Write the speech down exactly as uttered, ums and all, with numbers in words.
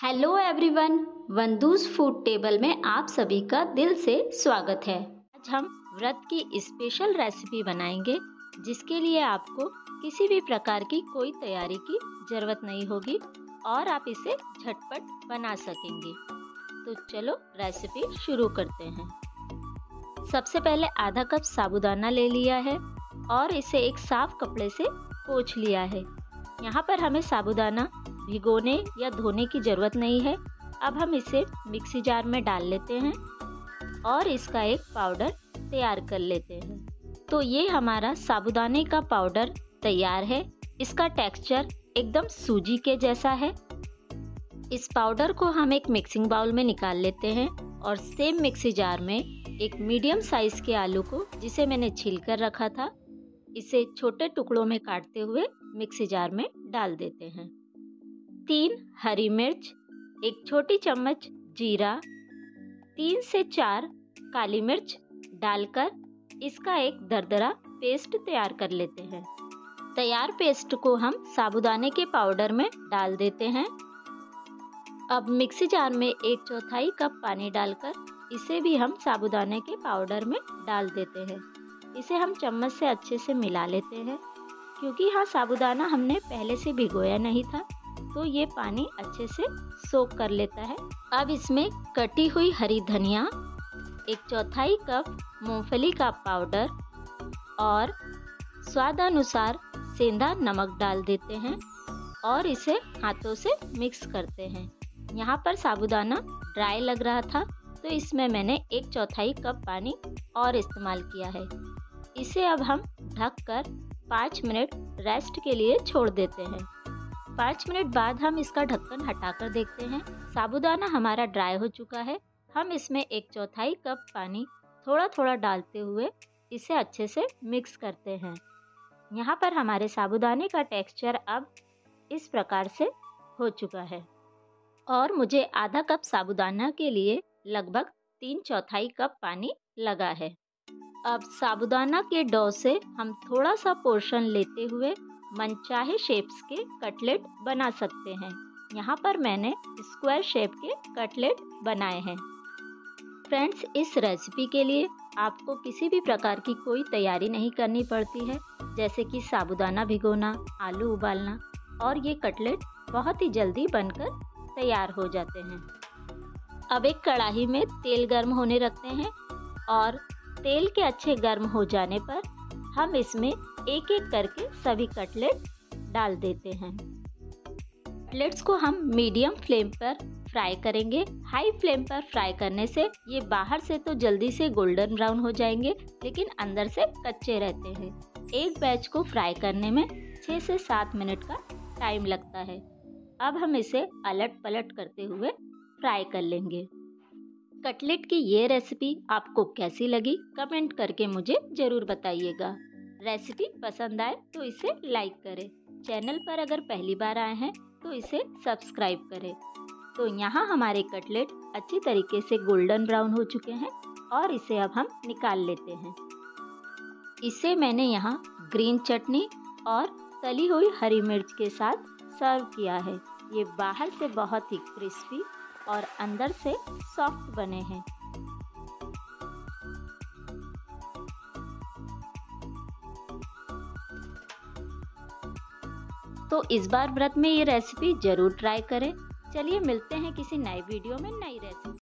Hello everyone, वंदूज food table में आप सभी का दिल से स्वागत है। आज हम व्रत की स्पेशल रेसिपी बनाएंगे जिसके लिए आपको किसी भी प्रकार की कोई तैयारी की ज़रूरत नहीं होगी और आप इसे झटपट बना सकेंगे। तो चलो रेसिपी शुरू करते हैं। सबसे पहले आधा कप साबूदाना ले लिया है और इसे एक साफ कपड़े से पोंछ लिया है। यहाँ पर हमें साबूदाना भिगोने या धोने की ज़रूरत नहीं है। अब हम इसे मिक्सी जार में डाल लेते हैं और इसका एक पाउडर तैयार कर लेते हैं। तो ये हमारा साबूदाने का पाउडर तैयार है। इसका टेक्सचर एकदम सूजी के जैसा है। इस पाउडर को हम एक मिक्सिंग बाउल में निकाल लेते हैं और सेम मिक्सी जार में एक मीडियम साइज़ के आलू को, जिसे मैंने छील कर रखा था, इसे छोटे टुकड़ों में काटते हुए मिक्सी जार में डाल देते हैं। तीन हरी मिर्च, एक छोटी चम्मच जीरा, तीन से चार काली मिर्च डालकर इसका एक दरदरा पेस्ट तैयार कर लेते हैं। तैयार पेस्ट को हम साबूदाने के पाउडर में डाल देते हैं। अब मिक्सी जार में एक चौथाई कप पानी डालकर इसे भी हम साबूदाने के पाउडर में डाल देते हैं। इसे हम चम्मच से अच्छे से मिला लेते हैं। क्योंकि यहाँ साबूदाना हमने पहले से भिगोया नहीं था, तो ये पानी अच्छे से सोख कर लेता है। अब इसमें कटी हुई हरी धनिया, एक चौथाई कप मूंगफली का पाउडर और स्वादानुसार सेंधा नमक डाल देते हैं और इसे हाथों से मिक्स करते हैं। यहाँ पर साबूदाना ड्राई लग रहा था, तो इसमें मैंने एक चौथाई कप पानी और इस्तेमाल किया है। इसे अब हम ढककर पाँच मिनट रेस्ट के लिए छोड़ देते हैं। पाँच मिनट बाद हम इसका ढक्कन हटाकर देखते हैं। साबूदाना हमारा ड्राई हो चुका है। हम इसमें एक चौथाई कप पानी थोड़ा थोड़ा डालते हुए इसे अच्छे से मिक्स करते हैं। यहाँ पर हमारे साबूदाने का टेक्सचर अब इस प्रकार से हो चुका है और मुझे आधा कप साबूदाना के लिए लगभग तीन चौथाई कप पानी लगा है। अब साबूदाना के डो से हम थोड़ा सा पोर्शन लेते हुए मनचाहे शेप्स के कटलेट बना सकते हैं। यहाँ पर मैंने स्क्वायर शेप के कटलेट बनाए हैं। फ्रेंड्स, इस रेसिपी के लिए आपको किसी भी प्रकार की कोई तैयारी नहीं करनी पड़ती है, जैसे कि साबूदाना भिगोना, आलू उबालना, और ये कटलेट बहुत ही जल्दी बनकर तैयार हो जाते हैं। अब एक कढ़ाई में तेल गर्म होने रखते हैं और तेल के अच्छे गर्म हो जाने पर हम इसमें एक एक करके सभी कटलेट डाल देते हैं। कटलेट्स को हम मीडियम फ्लेम पर फ्राई करेंगे। हाई फ्लेम पर फ्राई करने से ये बाहर से तो जल्दी से गोल्डन ब्राउन हो जाएंगे, लेकिन अंदर से कच्चे रहते हैं। एक बैच को फ्राई करने में छः से सात मिनट का टाइम लगता है। अब हम इसे अलट पलट करते हुए फ्राई कर लेंगे। कटलेट की ये रेसिपी आपको कैसी लगी, कमेंट करके मुझे ज़रूर बताइएगा। रेसिपी पसंद आए तो इसे लाइक करें। चैनल पर अगर पहली बार आए हैं तो इसे सब्सक्राइब करें। तो यहाँ हमारे कटलेट अच्छी तरीके से गोल्डन ब्राउन हो चुके हैं और इसे अब हम निकाल लेते हैं। इसे मैंने यहाँ ग्रीन चटनी और तली हुई हरी मिर्च के साथ सर्व किया है। ये बाहर से बहुत ही क्रिस्पी और अंदर से सॉफ्ट बने हैं। तो इस बार व्रत में ये रेसिपी ज़रूर ट्राई करें। चलिए मिलते हैं किसी नए वीडियो में नई रेसिपी।